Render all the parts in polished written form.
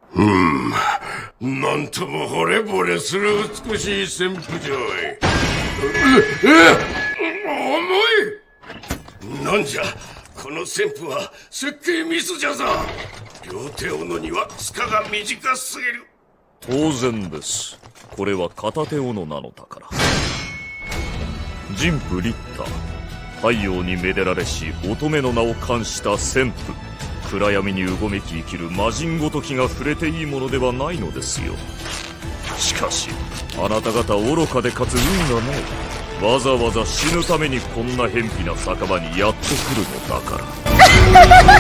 なんとも惚れ惚れする美しい旋風じゃい。重い。なんじゃこの旋風は設計ミスじゃぞ。両手斧には柄が短すぎる。 当然です。これは片手斧なのだから。神父リッター、太陽にめでられし乙女の名を冠した旋風。暗闇にうごめき生きる魔人ごときが触れていいものではないのですよ。しかしあなた方愚かでかつ運がない。わざわざ死ぬためにこんな偏僻な酒場にやってくるのだから。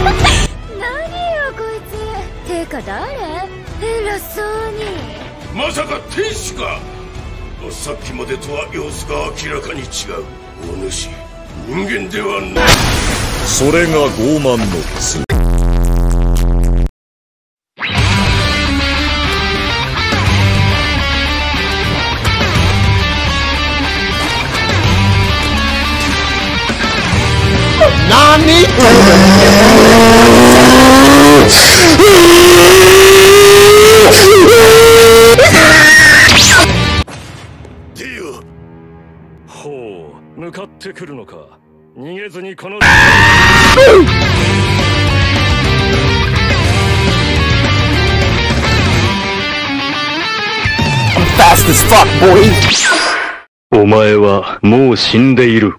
何よこいつ。てか誰？偉そうに。 まさか天使か。さっきまでとは様子が明らかに違う。お主人間ではない。 それが傲慢の罪。 何？ ディオ。 ほう、向かってくるのか。逃げずにこの Fast as fuck, boy. お前はもう死んでいる。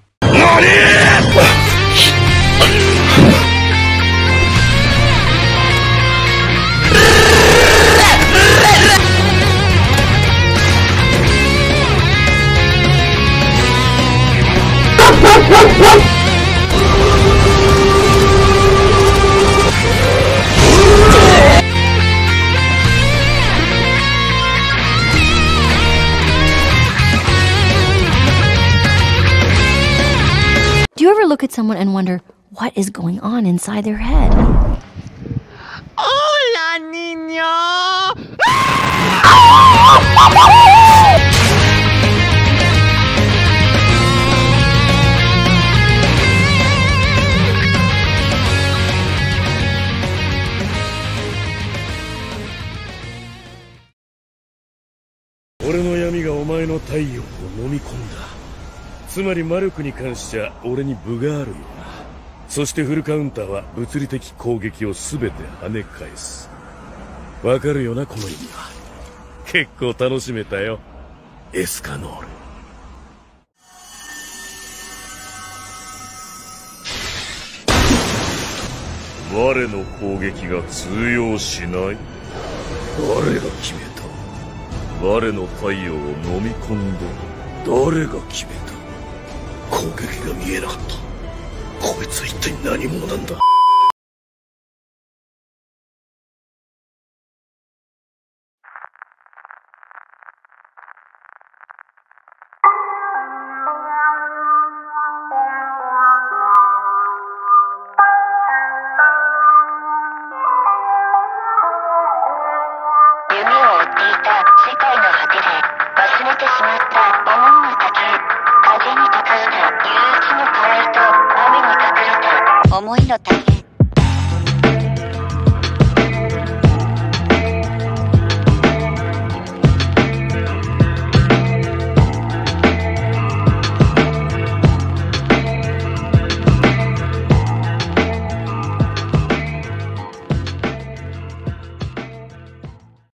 Do you ever look at someone and wonder what is going on inside their head? Hola, niño. 俺の闇がお前の太陽を飲み込んだ。つまり魔力に関しちゃ俺に分があるよな。そしてフルカウンターは物理的攻撃を全て跳ね返す。わかるよなこの意味は。結構楽しめたよエスカノール。 我の攻撃が通用しない。 誰が決めた？ 我の太陽を飲み込んだ。 誰が決めた？攻撃が見えなかった。こいつは一体何者なんだ？ 夢を追っていた世界の果てで忘れてしまった思いの丈。風に溶かした憂鬱の香りと雨に隠れた思いの太陽。